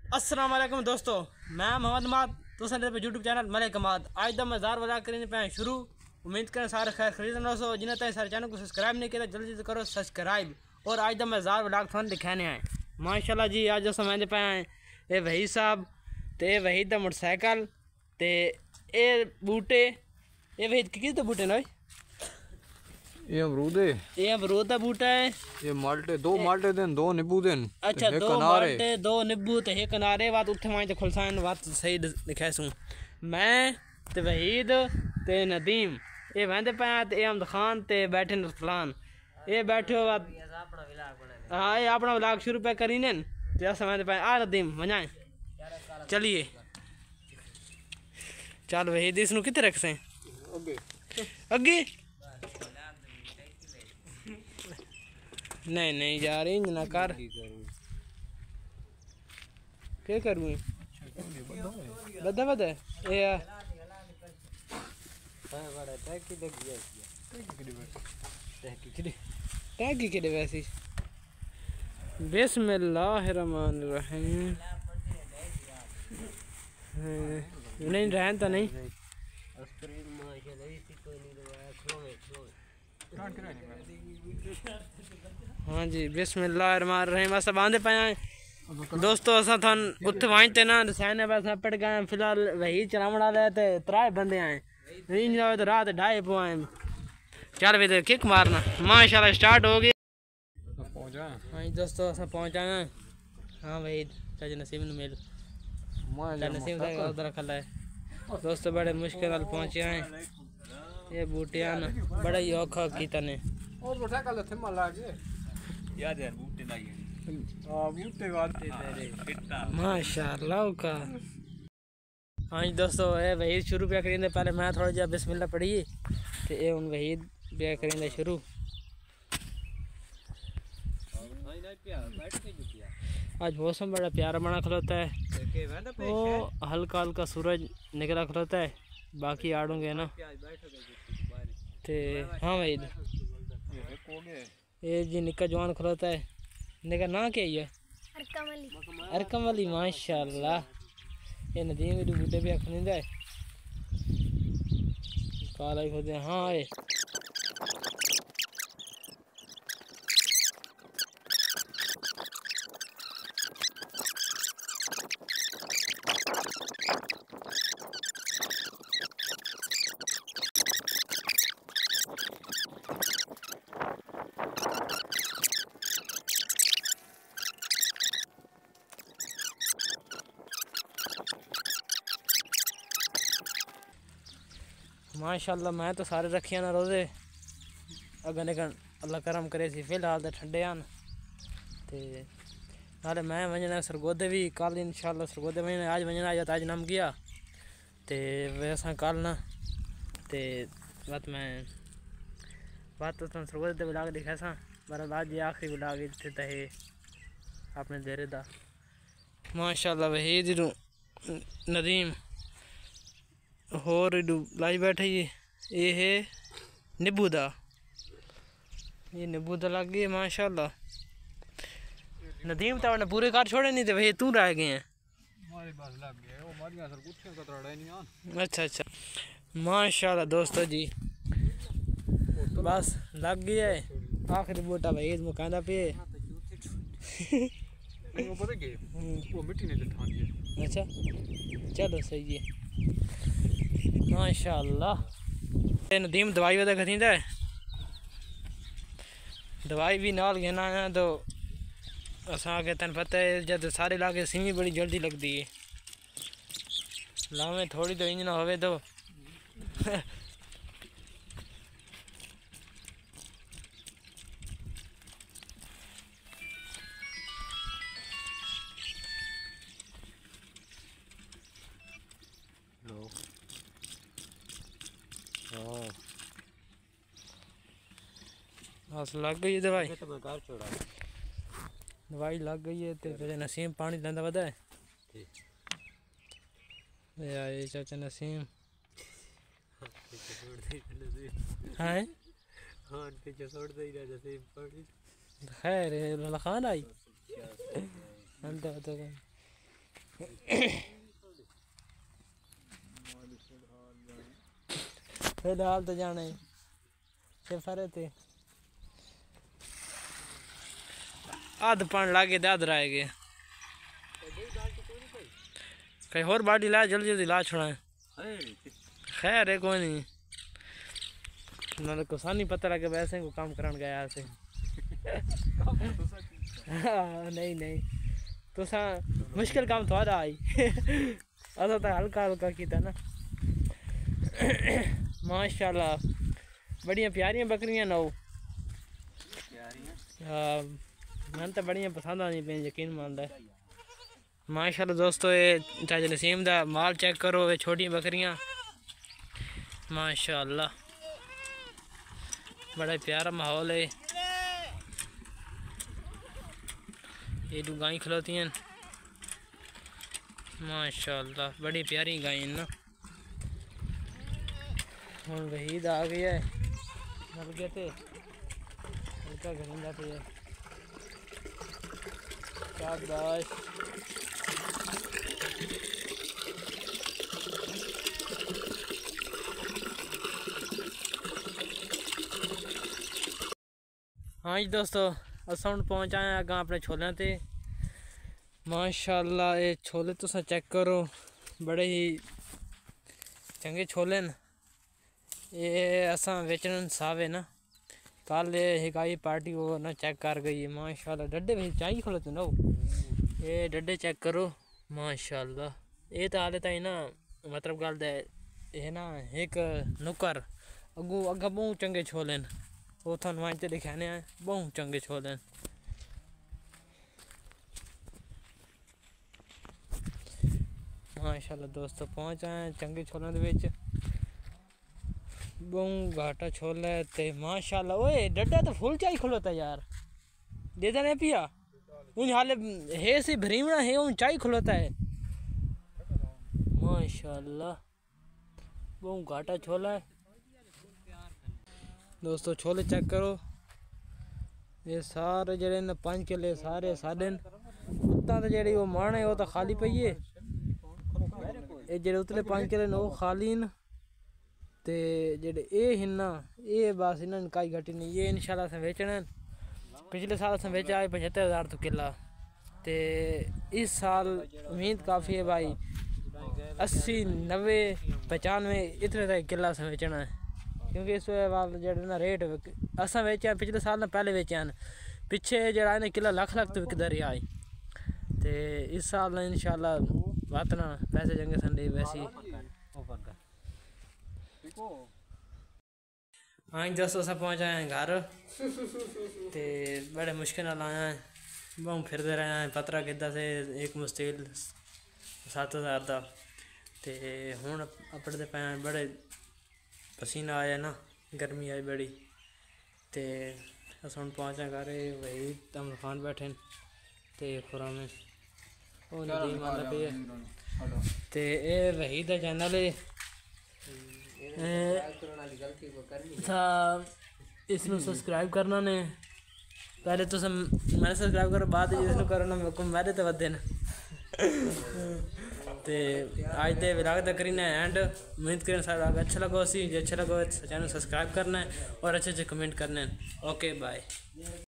अस्सलाम वालेकुम दोस्तों, मैं मोहम्मद माद तुम यूट्यूब चैनल मलिक माद आज द मज़ार वज़ार करें पे शुरू। उम्मीद करें सारे खैर खरीद दोस्तों, जिन्हें तक सारे चैनल को सब्सक्राइब नहीं किया जल्दी से करो सब्सक्राइब। और आज द मज़ार व्लॉग थोड़ा दिखाने आए माशाल्लाह जी। आज जो समय पे आए ये वही साहब ते वही द मोटरसाइकिल ते ये बूटे ये वही किस द बूटे ना ये अमरूद का बूटा है। ये माल्टे दो माल्टे देन दो नींबू देन। अच्छा दो माल्टे दो नींबू ते एक किनारे बात उठे मां खुलसान बात सही लिखा सूं। मैं ते वहीद ते नदीम ये वंदे पे ते अहमद खान ते बैठे नरफलान ये बैठे हो। हाँ ये अपना व्लॉग शुरू पे करी ने ते समय पे आ नदीम मनाए चलिए चल वहीद इसनु कितने रख से अगे नहीं नहीं यार इंज ना कर क्या करूँ बदा बदा ये टैग की वैसी बिस्मिल्लाहिर्रहमानिर्रहीम नहीं रहन तो नहीं। हाँ जी बिस्मिल्लाहिर्रहमानिर्रहीम अस बांधे पे दोस्तों असा थान उत्थे वांचते ना सैने बस पड़ गए फिलहाल वही चलावण वाले ते त्राए बंदे आए इंज ना तो रात ढाई पो आए चल भी दे किक मारना माशाल्लाह स्टार्ट हो गई। हाँ जी दोस्तों असा पहुंचा है। हाँ भाई चाचा नसीम ने मिल नसीम का उधर खला है दोस्तों बड़े मुश्किल वाल पहुंचे हैं। ये बूटियां बड़ा ही औखा कीता ने माशाल्लाह का। हाँ जी दोस्तों ये वहीद शुरू पे करेंगे पहले मैं थोड़ा जा बिस्मिल्लाह पढ़ी तो ये उन वहीद पे करेंगे शुरू। आज मौसम बड़ा प्यारा बना खलोता है वो हल्का हल्का सूरज निकला खलोता है बाकी आड़ूंगे ना ते। हाँ भाई ये जी निका जवान खलोता है निका ना क्या है अरकम वाली माशाल्लाह। ये नदीम के बूटे भी अखनी है काला ही खोदे। हाँ ये माशाल्लाह मैं तो सारे रखिया ना रोजे अगर निकल अल्लाह करम करे सी फिलहाल तो ठंडे आन ते नाले मैं वजना सरगोदे भी कल इंशाल्लाह सरगोदे वजने आज वजना आज आज नम गया ते वैसा कल ना ते बात मैं बात तो तुम सरगोदे ब्लॉग दिखा सा बरल आज ये आखिरी ब्लॉग इतने तहे अपने देरे दा माशाल्लाह वही दिनु नदीम होर लाई बैठे ये है नींबू दा ये नींबू दा लग गई माशाल्लाह। नदीम तो पूरे कार छोड़े नहीं थे भाई तू रह गए हैं। अच्छा अच्छा माशाल्लाह दोस्तों जी बस लग गया है आखिरी बूटा भाई मुकांदा पे। अच्छा चलो सही है माशाल्लाह। नदीम दवाई वगैरह खरीदा है दवाई भी नाल घेना है तो असा के तेन पता है जब सारे इलाके सिमी बड़ी जल्दी लगती है लावे थोड़ी तो इंज ना होवे तो बस लग गई है दवाई दवाई लग गई है तो फिर नसीम पानी लेंदा पता है ये चाचा नसीम हाँ खैर खान आई फिलहाल तो जाने सफर ते आध पान लागे आध रह गए कहीं और बाल्टी ला जल्दी जल्दी ला छोड़ा खैर है कोई नहीं मतलब को सानी पता लगे वैसे को काम करन गया से नहीं नहीं तो सा मुश्किल काम थोड़ा आई असा तो हल्का हल्का किया ना माशाल्लाह बड़िया प्यारियां बकरियां नौ हाँ मन तो बड़िया पसंद आनी पे यकीन मानदा है माशाल्लाह दोस्तों ये चाचा नसीम दा माल चेक करो ये छोटी बकरियां माशाल्लाह बड़ा प्यारा माहौल है ये दो गाय खलोती हैं माशाल्लाह बड़ी प्यारी गाय हैं ना हम वहीद आ गया है मर गए थे हल्का घरिंदा पे शाबाश हाँ जी दोस्तों असां हुण पहुंच आए अगर अपने छोलों ते माशाल्लाह ये छोले तुसा चेक करो बड़े ही चंगे छोले न ये असां बेचन सावे ना कल एक आई पार्टी वो ना चेक कर गई माशाल्लाह डड्डे में चाहिए खलोते ना ये डड्डे चेक करो माशाल्लाह ये तो हाले ताई ना मतलब गल दे ये ना एक नुकर अगू अग्गा बहुत चंगे छोले न वो थानू अज दिखाने आए बहुत चंगे छोले न माशाल्लाह दोस्तों पहुंच आए चंगे छोलों दे विच बहुत घाटा छोला है ते माशाल्लाह ओए डड्डा तो फुल चाहिए खलोता यार दे देने पिया उन हाले है से भरीमना है उन चाहिए खलोता है माशाल्लाह बहुत घाटा छोला है दोस्तों छोले चेक करो ये सारे जड़े न 5 किले सारे साडे उत्ता तो जेड़ी वो मान है वो तो खाली पई है ये जेड़े उतले 5 किले न वो खाली न ते जेड़े ये हिन्ना ये बस इन्होंने काई घटी नहीं ये इंशाल्लाह असें बेचने पिछले साल असें बेचा है 75,000 तो किला ते इस साल उम्मीद काफ़ी है भाई 80 90 95 इतने तक किला असें बेचना है क्योंकि इस वाल जेड़े ना रेट असें बेचा पिछले साल ना पहले बेचा पिछे जेड़ा इन्हें किला लख तो विकदा रहा है ते इस साल इंशाल्लाह वातना पैसे चंगे संडे वैसी हाँ दोस्तों सब पहुँच आए हैं घर ते बड़े मुश्किल नाल आए हैं बहुत फिरते रहे हैं पतरा किदा से एक मुश्किल 7,000 का ते हुण अपने पे बड़े पसीना आया ना गर्मी आई बड़ी ते अस हुण पहुँचा घर वही तम खान बैठे ते खुरा में वो नदीम आंदा पे ते ये वही दा चैनल है इसमें सब्सक्राइब करना ने पहले तो मैंने सब्सक्राइब करो बाद इसमें करना मेरे तो बदे न ते आज दे व्लॉग तक करीना एंड उम्मीद करें सारा अच्छा लगा सी जे अच्छा लगा चैनल सब्सक्राइब करना है और अच्छे अच्छे कमेंट करने हैं ओके बाय।